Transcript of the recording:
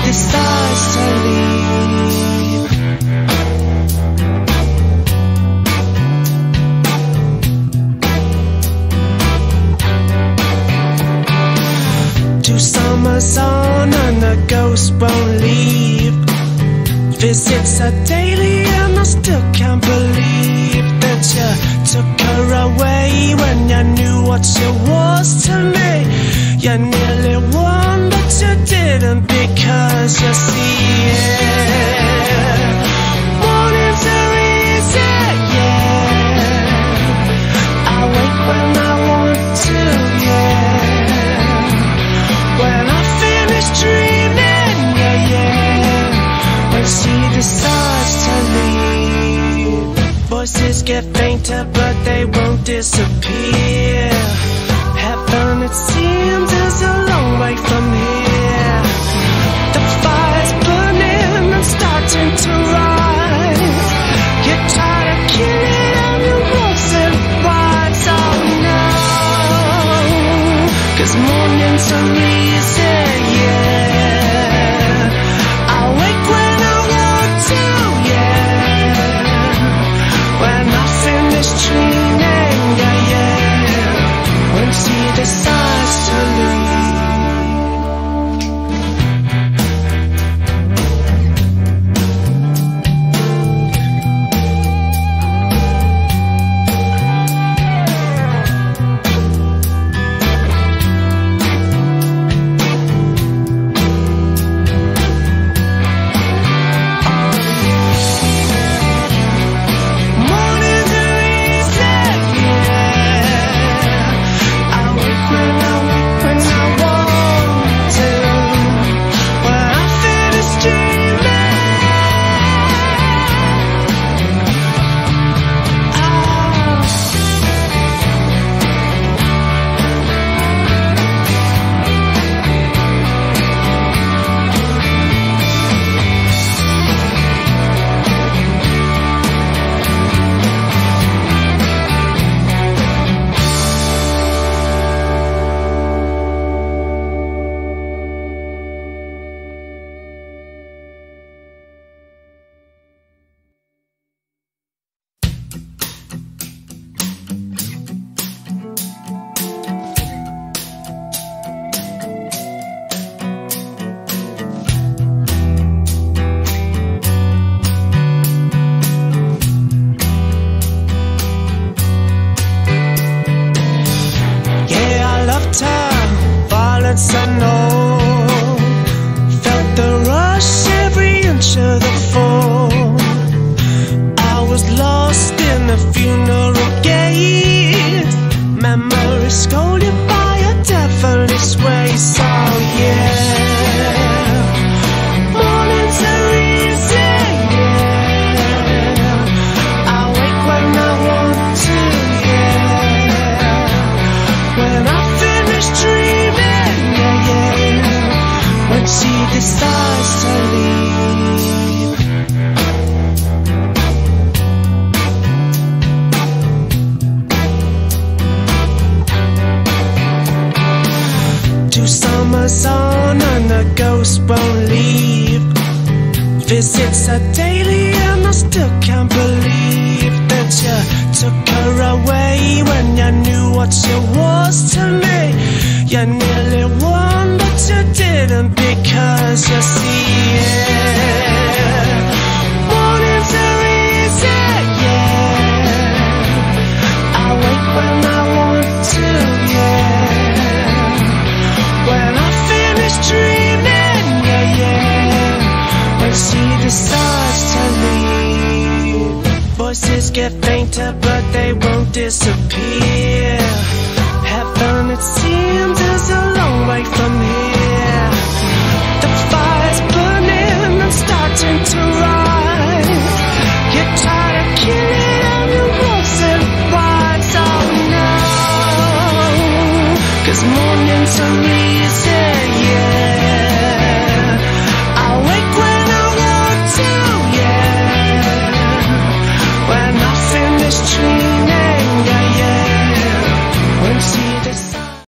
decides to leave. Two summers on and the ghost won't leave. Visits are daily and I still can't believe that you took her away when you knew what she was to me. You nearly won, but you didn't, because you see it. Mornings are easy, yeah. I wake when I want to, yeah. When I finish dreaming, yeah, yeah. When she decides to leave. Voices get fainter, but they won't disappear. Heaven, it seems, is a long way from here. The fire's burning and starting to rise. You're tired of killing and your wolves and wives. Oh no, 'cause mornings are easy, yeah. I wake when I want to, yeah. When I finish dreaming, yeah, yeah. When she decides to leave. Violence I know, felt the rush every inch of the fall. I was lost in the funeral gaze. Memories scolded by a devilish ways. Oh yeah, mornings are easy, yeah. I wake when I want to, yeah. When I finish dreaming, yeah, yeah. When she decides to leave. Two summers on and the ghost won't leave. Visits are daily and I still can't believe that you took her away when you knew what she was to me. You nearly won, but you didn't, because you see it. Mornings are easy, yeah. I wake when I want to, yeah. When I finish dreaming, yeah, yeah. When she decides to leave. Voices get fainter, but they won't disappear. Heaven, it seems,